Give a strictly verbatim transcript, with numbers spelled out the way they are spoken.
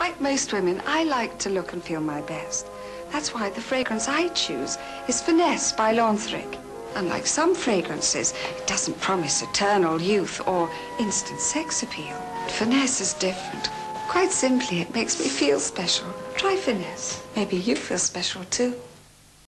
Like most women, I like to look and feel my best. That's why the fragrance I choose is Finesse by Lanthric. Unlike some fragrances, it doesn't promise eternal youth or instant sex appeal. Finesse is different. Quite simply, it makes me feel special. Try Finesse. Maybe you feel special too.